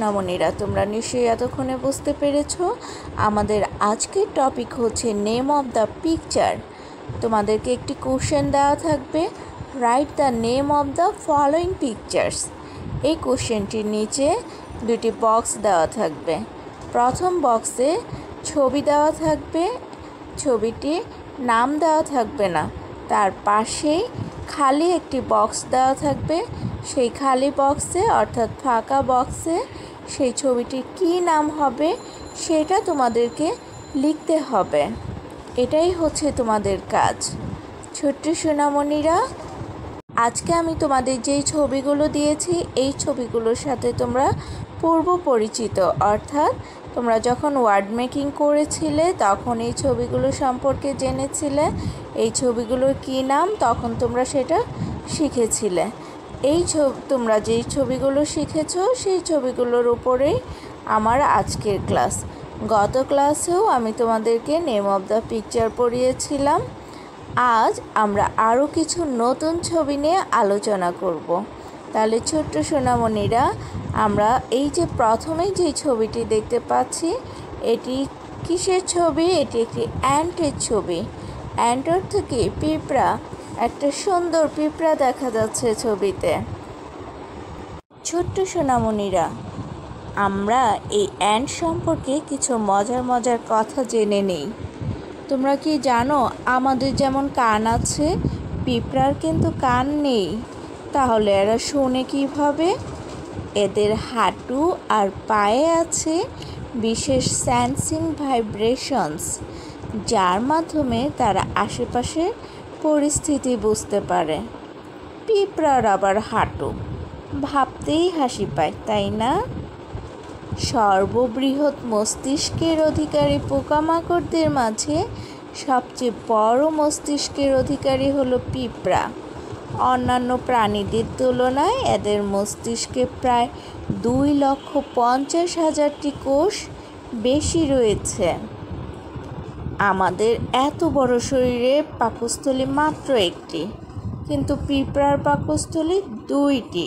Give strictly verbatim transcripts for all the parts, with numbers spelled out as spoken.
সোনামণিরা, তোমরা নিশ্চয়ই এতক্ষণে বুঝতে পেরেছো আমাদের আজকের টপিক হচ্ছে নেম অফ দ্য পিকচার। তোমাদেরকে একটি কোশ্চেন দেওয়া থাকবে, right the name of the following pictures. এই কোশ্চেনটির নিচে দুটি বক্স দেওয়া থাকবে। প্রথম বক্সে ছবি দেওয়া থাকবে, ছবিটি নাম দেওয়া থাকবে না, তার পাশেই খালি একটি বক্স দেওয়া থাকবে। সেই খালি বক্সে অর্থাৎ ফাঁকা বক্সে সেই ছবিটির কী নাম হবে সেটা তোমাদেরকে লিখতে হবে। এটাই হচ্ছে তোমাদের কাজ। ছোট্ট সোনামণিরা, আজকে আমি তোমাদের যেই ছবিগুলো দিয়েছি এই ছবিগুলোর সাথে তোমরা পূর্ব পরিচিত, অর্থাৎ তোমরা যখন ওয়ার্ড মেকিং করেছিলে তখন এই ছবিগুলো সম্পর্কে জেনেছিলে, এই ছবিগুলোর কী নাম তখন তোমরা সেটা শিখেছিলে। এই ছবি তোমরা যেই ছবিগুলো শিখেছো সেই ছবিগুলোর উপরেই আমার আজকের ক্লাস। গত ক্লাসেও আমি তোমাদেরকে নেম অফ দ্য পিকচার পড়িয়েছিলাম। আজ আমরা আরও কিছু নতুন ছবি নিয়ে আলোচনা করব। তাহলে ছোট্ট সোনামণিরা, আমরা এই যে প্রথমেই যে ছবিটি দেখতে পাচ্ছি এটি কিসের ছবি? এটি একটি অ্যান্টের ছবি। অ্যান্ট অর্থ কি? পিঁপড়া। একটা সুন্দর পিঁপড়া দেখা যাচ্ছে ছবিতে। ছোট্ট সোনামণিরা, আমরা এই অ্যান্ট সম্পর্কে কিছু মজার মজার কথা জেনে নিই। তোমরা কি জানো আমাদের যেমন কান আছে, পিঁপড়ার কিন্তু কান নেই। তাহলে এরা শোনে কীভাবে? এদের হাঁটু আর পায়ে আছে বিশেষ সেন্সিং ভাইব্রেশনস, যার মাধ্যমে তারা আশেপাশের পরিস্থিতি বুঝতে পারে। পিঁপড়ার আবার হাঁটু, ভাবতেই হাসি পায়, তাই না? সর্ববৃহৎ মস্তিষ্কের অধিকারী পোকামাকড়দের মাঝে সবচেয়ে বড় মস্তিষ্কের অধিকারী হলো পিঁপড়া। অন্যান্য প্রাণীদের তুলনায় এদের মস্তিষ্কে প্রায় দুই লক্ষ পঞ্চাশ হাজারটি কোষ বেশি রয়েছে। আমাদের এত বড় শরীরে পাকস্থলী মাত্র একটি, কিন্তু পিঁপড়ার পাকস্থলী দুইটি।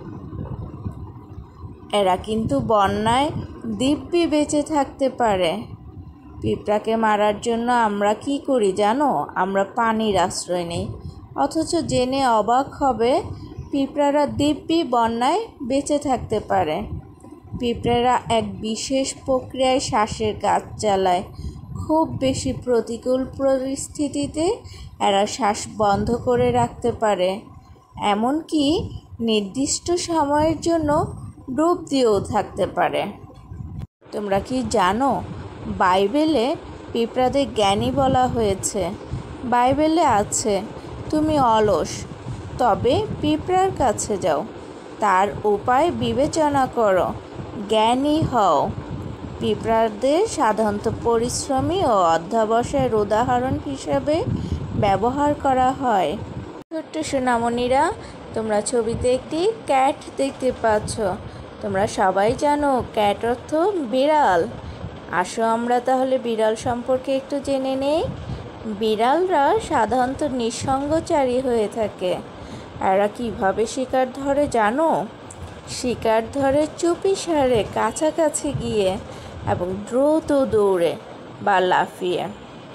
এরা কিন্তু বন্যায় দিব্যি বেঁচে থাকতে পারে। পিঁপড়াকে মারার জন্য আমরা কি করি জানো? আমরা পানির আশ্রয় নিই। অথচ জেনে অবাক হবে পিঁপড়ারা দিব্যি বন্যায় বেঁচে থাকতে পারে। পিঁপড়ারা এক বিশেষ প্রক্রিয়ায় শ্বাসের কাজ চালায়। খুব বেশি প্রতিকূল পরিস্থিতিতে এরা শ্বাস বন্ধ করে রাখতে পারে, এমনকি নির্দিষ্ট সময়ের জন্য ডুব দিয়েও থাকতে পারে। তোমরা কি জানো বাইবেলে পিঁপড়াদের জ্ঞানী বলা হয়েছে? বাইবেলে আছে, তুমি অলস, তবে পিঁপড়ার কাছে যাও, তার উপায় বিবেচনা করো, জ্ঞানী হও। পিঁপড়াদের সাধারণত পরিশ্রমী ও অধ্যবসায়ের উদাহরণ হিসাবে ব্যবহার করা হয়। ছোট্ট সোনামণিরা, তোমরা ছবিতে একটি ক্যাট দেখতে পাচ্ছ। তোমরা সবাই জানো ক্যাট অর্থ বিড়াল। আসো আমরা তাহলে বিড়াল সম্পর্কে একটু জেনে নেই। বিড়ালরা সাধারণত নিঃসঙ্গচারী হয়ে থাকে। এরা কিভাবে শিকার ধরে জানো? শিকার ধরে চুপিসারে কাছাকাছি গিয়ে এবং দ্রুত দৌড়ে বা লাফিয়ে।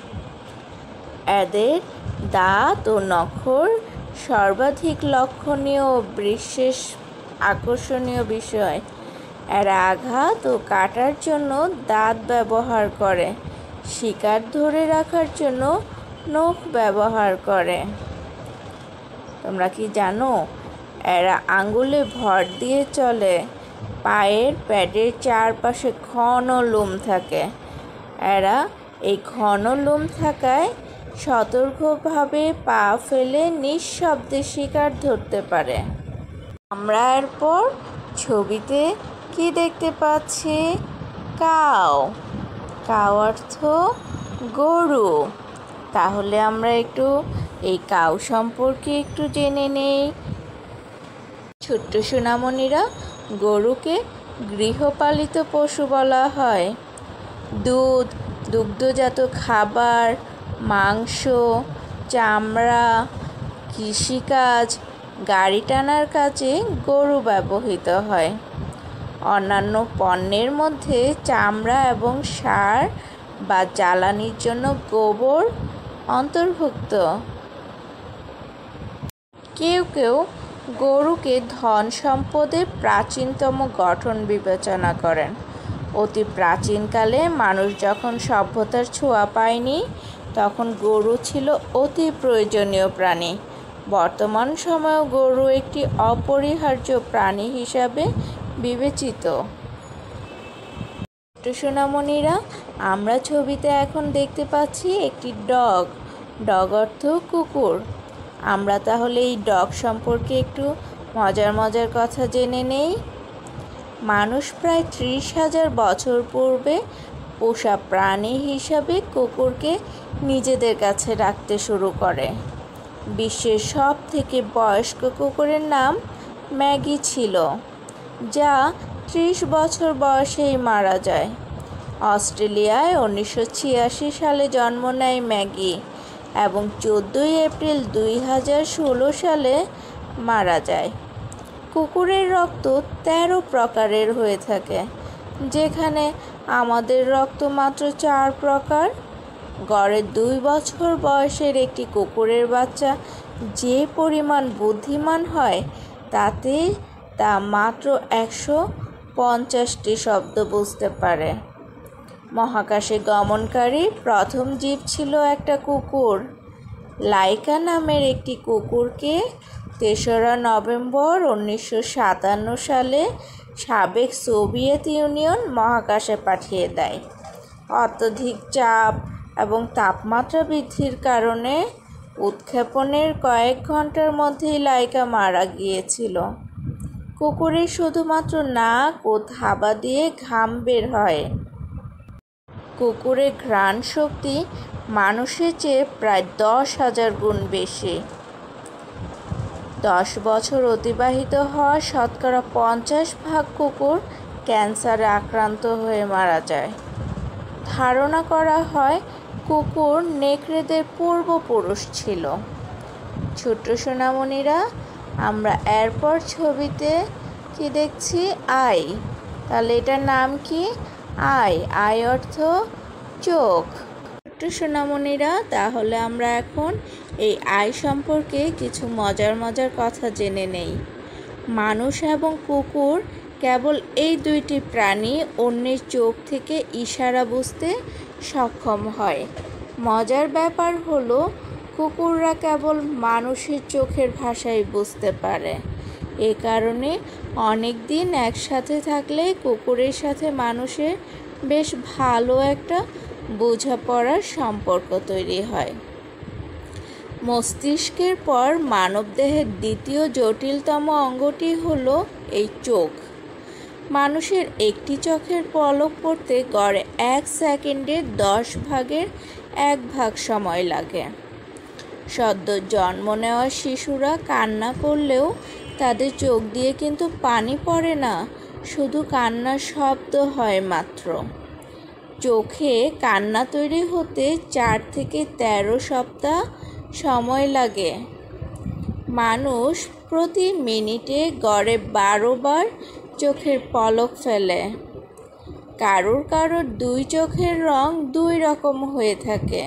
এদের দাঁত ও নখর সর্বাধিক লক্ষণীয় ও বিশেষ আকর্ষণীয় বিষয়। এরা আঘাত ও কাটার জন্য দাঁত ব্যবহার করে, শিকার ধরে রাখার জন্য নখ ব্যবহার করে। তোমরা কি জানো এরা আঙ্গুলে ভর দিয়ে চলে। পায়ের প্যাডের চারপাশে ঘন লোম থাকে। এরা এই ঘন লোম থাকায় সতর্কভাবে পা ফেলে নিঃশব্দে শিকার ধরতে পারে। আমরা এরপর ছবিতে কি দেখতে পাচ্ছি? কাউ। কাউ অর্থ গরু। তাহলে আমরা একটু এই কাউ সম্পর্কে একটু জেনে নেই। ছোট্ট সোনামণিরা, গরুকে গৃহপালিত পশু বলা হয়। দুধ, দুগ্ধজাত খাবার, মাংস, চামড়া, কৃষিকাজ, গাড়ি টানার কাজে গরু ব্যবহৃত হয়। অন্যান্য পণ্যের মধ্যে চামড়া এবং সার বা জ্বালানির জন্য গোবর অন্তর্ভুক্ত। কেউ কেউ গরুকে ধন সম্পদের প্রাচীনতম গঠন বিবেচনা করেন। অতি প্রাচীনকালে মানুষ যখন সভ্যতার ছোঁয়া পায়নি, তখন গরু ছিল অতি প্রয়োজনীয় প্রাণী। বর্তমান সময়েও গরু একটি অপরিহার্য প্রাণী হিসাবে বিবেচিত। সোনামণিরা, আমরা ছবিতে এখন দেখতে পাচ্ছি একটি ডগ। ডগ অর্থ কুকুর। আমরা তাহলে এই ডগ সম্পর্কে একটু মজার মজার কথা জেনে নেই। মানুষ প্রায় ত্রিশ হাজার বছর পূর্বে পোষা প্রাণী হিসাবে কুকুরকে নিজেদের কাছে রাখতে শুরু করে। বিশ্বের সব থেকে বয়স্ক কুকুরের নাম ম্যাগি ছিল, যা ত্রিশ বছর বয়সেই মারা যায়। অস্ট্রেলিয়ায় উনিশশো ছিয়াশি সালে জন্ম নেয় ম্যাগি এবং চোদ্দোই এপ্রিল দুই হাজার ষোলো সালে মারা যায়। কুকুরের রক্ত তেরো প্রকারের হয়ে থাকে, যেখানে আমাদের রক্ত মাত্র চার প্রকার। গড়ে দুই বছর বয়সের একটি কুকুরের বাচ্চা যে পরিমাণ বুদ্ধিমান হয়, তাতে তা মাত্র একশো পঞ্চাশটি শব্দ বুঝতে পারে। মহাকাশে গমনকারী প্রথম জীব ছিল একটা কুকুর। লাইকা নামের একটি কুকুরকে তেসরা নভেম্বর উনিশশো সাতান্ন সালে সাবেক সোভিয়েত ইউনিয়ন মহাকাশে পাঠিয়ে দেয়। অত্যধিক চাপ এবং তাপমাত্রা বৃদ্ধির কারণে উৎক্ষেপণের কয়েক ঘন্টার মধ্যেই লাইকা মারা গিয়েছিল। কুকুরের শুধুমাত্র নাক ও থাবা দিয়ে ঘাম বের হয়। কুকুরের ঘ্রাণ শক্তি মানুষের চেয়ে প্রায় দশ হাজার গুণ বেশি। দশ বছর অতিবাহিত হওয়া শতকরা পঞ্চাশ ভাগ কুকুর ক্যান্সারে আক্রান্ত হয়ে মারা যায়। ধারণা করা হয় কুকুর নেকড়েদের পূর্বপুরুষ ছিল। ছোট্ট সোনামণিরা, আমরা এরপর ছবিতে কি দেখছি? আই। তাহলে এটার নাম কি? আই। আই অর্থ চোখ। ছোট্ট সোনামণিরা, তাহলে আমরা এখন এই আই সম্পর্কে কিছু মজার মজার কথা জেনে নেই। মানুষ এবং কুকুর কেবল এই দুইটি প্রাণী অন্যের চোখ থেকে ইশারা বুঝতে সক্ষম হয়। মজার ব্যাপার হলো, কুকুররা কেবল মানুষের চোখের ভাষাই বুঝতে পারে। এ কারণে অনেক দিন একসাথে থাকলে কুকুরের সাথে মানুষের বেশ ভালো একটা বোঝাপড়ার সম্পর্ক তৈরি হয়। মস্তিষ্কের পর মানবদেহের দ্বিতীয় জটিলতম অঙ্গটি হলো এই চোখ। মানুষের একটি চোখের পলক পড়তে গড়ে এক সেকেন্ডে দশ ভাগের এক ভাগ সময় লাগে। সদ্য জন্ম নেওয়া শিশুরা কান্না করলেও তাদের চোখ দিয়ে কিন্তু পানি পড়ে না, শুধু কান্নার শব্দ হয় মাত্র। চোখে কান্না তৈরি হতে চার থেকে তেরো সপ্তাহ সময় লাগে। মানুষ প্রতি মিনিটে গড়ে বারো বার চোখের পলক ফেলে। কারোর কারোর দুই চোখের রং দুই রকম হয়ে থাকে।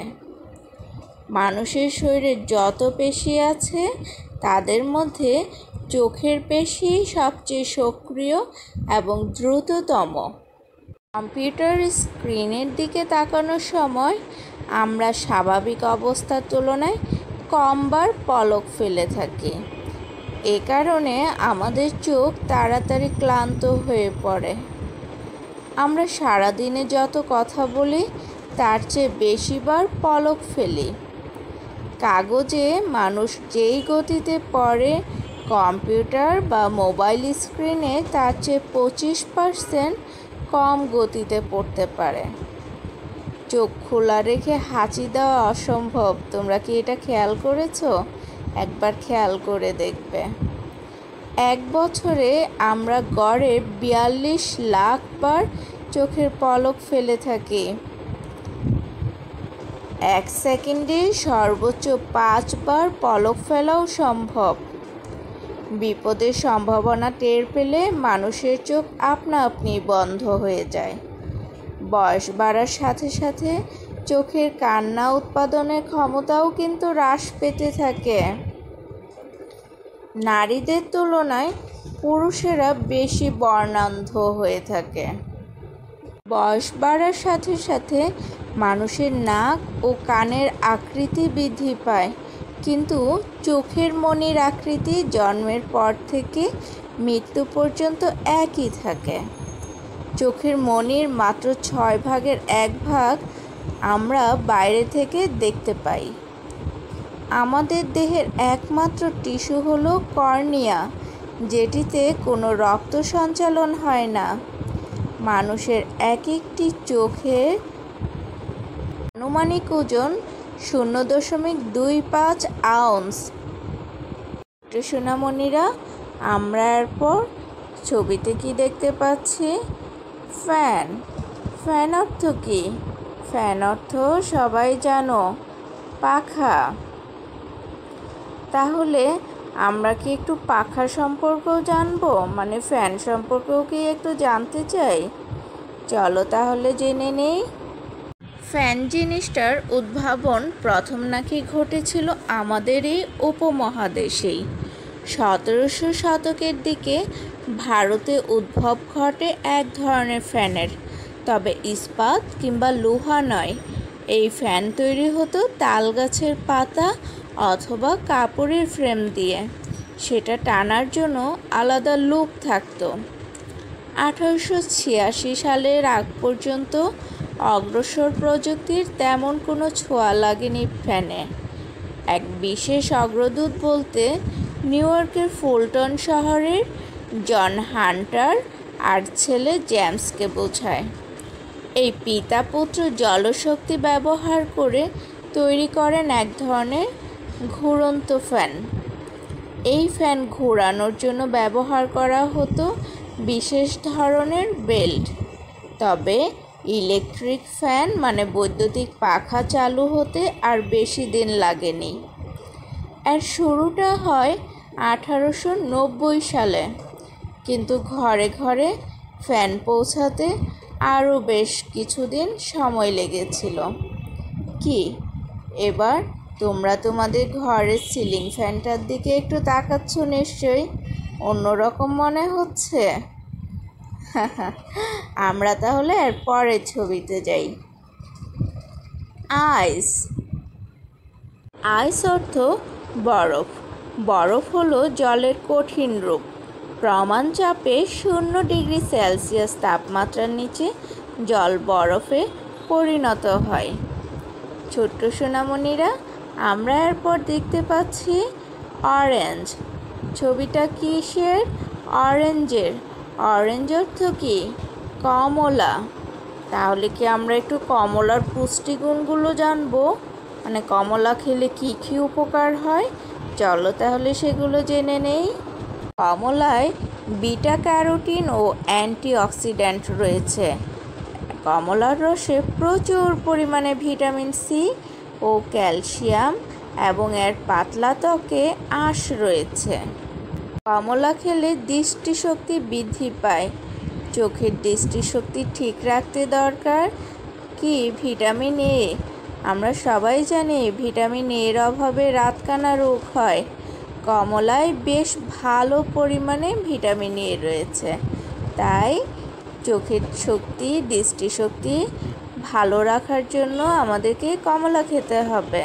মানুষের শরীরে যত পেশি আছে, তাদের মধ্যে চোখের পেশি সবচেয়ে সক্রিয় এবং দ্রুততম। কম্পিউটার স্ক্রিনের দিকে তাকানোর সময় আমরা স্বাভাবিক অবস্থার তুলনায় কমবার পলক ফেলে থাকি। এ কারণে আমাদের চোখ তাড়াতাড়ি ক্লান্ত হয়ে পড়ে। আমরা সারাদিনে যত কথা বলি, তার চেয়ে বেশিবার পলক ফেলি। কাগজে মানুষ যেই গতিতে পড়ে, কম্পিউটার বা মোবাইল স্ক্রিনে তার চেয়ে পঁচিশ পার্সেন্ট কম গতিতে পড়তে পারে। চোখ খোলা রেখে হাঁচি দেওয়া অসম্ভব। তোমরা কি এটা খেয়াল করেছো? একবার খেয়াল করে দেখবে। এক বছরে আমরা গড়ে বিয়াল্লিশ লাখ বার চোখের পলক ফেলে থাকি। এক সেকেন্ডে সর্বোচ্চ পাঁচবার পলক ফেলাও সম্ভব। বিপদের সম্ভাবনা টের পেলে মানুষের চোখ আপনা আপনি বন্ধ হয়ে যায়। বয়স বাড়ার সাথে সাথে চোখের কান্না উৎপাদনের ক্ষমতাও কিন্তু হ্রাস পেতে থাকে। নারীদের তুলনায় পুরুষেরা বেশি বর্ণান্ধ হয়ে থাকে। বয়স বাড়ার সাথে সাথে মানুষের নাক ও কানের আকৃতি বৃদ্ধি পায়, কিন্তু চোখের মণির আকৃতি জন্মের পর থেকে মৃত্যু পর্যন্ত একই থাকে। চোখের মণির মাত্র ছয় ভাগের এক ভাগ আমরা বাইরে থেকে দেখতে পাই। আমাদের দেহের একমাত্র টিস্যু হলো কর্নিয়া, যেটিতে কোনো রক্ত সঞ্চালন হয় না। মানুষের এক একটি চোখের আনুমানিক ওজন শূন্য দশমিক দুই পাঁচ আউন্স। সোনামণিরা, আমরা এরপর ছবিতে কি দেখতে পাচ্ছি? ফ্যান। ফ্যান অর্থ কি? ফ্যান অর্থ সবাই জানো, পাখা। তাহলে আমরা কি একটু পাখা সম্পর্কেও জানবো, মানে ফ্যান সম্পর্কেও কি একটু জানতে চাই? চলো তাহলে জেনে নেই। ফ্যান জিনিসটার উদ্ভাবন প্রথম নাকি ঘটেছিল আমাদের এই উপমহাদেশেই। সতেরোশো শতকের দিকে ভারতে উদ্ভব ঘটে এক ধরনের ফ্যানের, তবে ইস্পাত কিংবা লোহা নয়। এই ফ্যান তৈরি হতো তাল গাছের পাতা অথবা কাপড়ের ফ্রেম দিয়ে। সেটা টানার জন্য আলাদা লুক থাকতো। আঠারোশো ছিয়াশি সালের আগ পর্যন্ত অগ্রসর প্রযুক্তির তেমন কোনো ছোঁয়া লাগেনি ফ্যানে। এক বিশেষ অগ্রদূত বলতে নিউ ইয়র্কের ফুলটন শহরের জন হান্টার আর ছেলে জেমসকে বোঝায়। এই পিতা পুত্র জলশক্তি ব্যবহার করে তৈরি করেন এক ধরনের ঘুরন্ত ফ্যান। এই ফ্যান ঘোরানোর জন্য ব্যবহার করা হতো বিশেষ ধরনের বেল্ট। তবে ইলেকট্রিক ফ্যান মানে বৈদ্যুতিক পাখা চালু হতে আর বেশি দিন লাগেনি। এর শুরুটা হয় আঠারোশো নব্বই সালে, কিন্তু ঘরে ঘরে ফ্যান পৌঁছাতে আরও বেশ কিছুদিন সময় লেগেছিল। কি এবার তোমরা তোমাদের ঘরের সিলিং ফ্যানটার দিকে একটু তাকাচ্ছ নিশ্চয়ই? অন্যরকম মনে হচ্ছে। আমরা তাহলে এর পরের ছবিতে যাই। আইস। আইস অর্থ বরফ। বরফ হলো জলের কঠিন রূপ। প্রমাণ চাপে শূন্য ডিগ্রি সেলসিয়াস তাপমাত্রার নিচে জল বরফে পরিণত হয়। ছোট্ট সোনামণিরা, আমরা এরপর দেখতে পাচ্ছি অরেঞ্জ। ছবিটা কিসের? অরেঞ্জের। অরেঞ্জ অর্থ কি? কমলা। তাহলে কি আমরা একটু কমলার পুষ্টিগুণগুলো জানবো, মানে কমলা খেলে কি কি উপকার হয়? চলো তাহলে সেগুলো জেনে নেই। কমলায় বিটা ক্যারোটিন ও অ্যান্টিঅক্সিডেন্ট রয়েছে। কমলার রসে প্রচুর পরিমাণে ভিটামিন সি ও ক্যালসিয়াম এবং এর পাতলা ত্বকে আঁশ রয়েছে। কমলা খেলে দৃষ্টিশক্তি বৃদ্ধি পায়। চোখের দৃষ্টিশক্তি ঠিক রাখতে দরকার কি? Vitamin A. আমরা সবাই জানি ভিটামিন এর অভাবে রাতকানা রোগ হয়। কমলায় বেশ ভালো পরিমাণে ভিটামিন এ রয়েছে, তাই চোখের শক্তি, দৃষ্টিশক্তি ভালো রাখার জন্য আমাদেরকে কমলা খেতে হবে।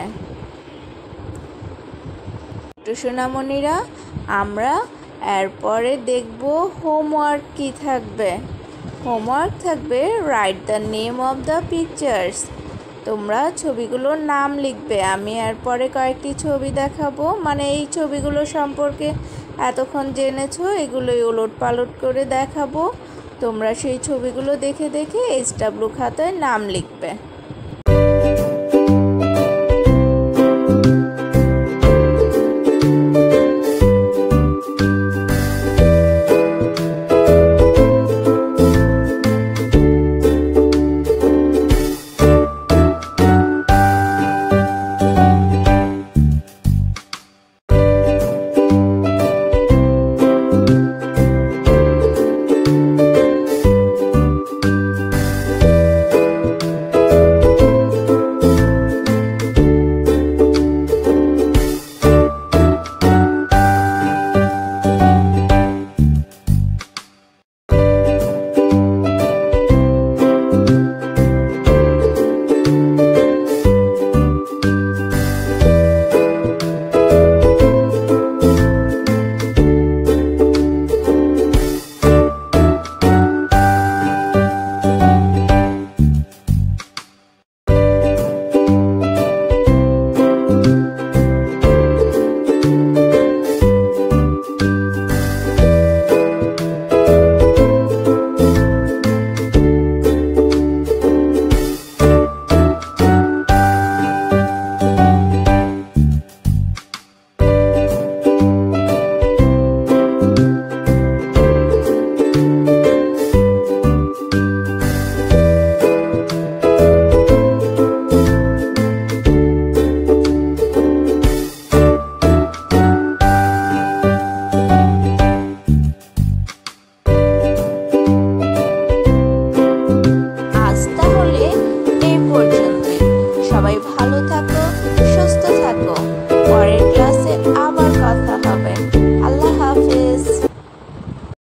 সোনামণিরা, আমরা এরপরে দেখব হোমওয়ার্ক কি থাকবে। হোমওয়ার্ক থাকবে right the name of the pictures. তোমরা ছবিগুলোর নাম লিখবে। আমি এরপরে কয়েকটি ছবি দেখাবো, মানে এই ছবিগুলো সম্পর্কে এতক্ষণ জেনেছো এগুলোই ওলট পালট করে দেখাবো। তোমরা সেই ছবিগুলো দেখে দেখে এইচ ডাব্লিউ খাতায় নাম লিখবে।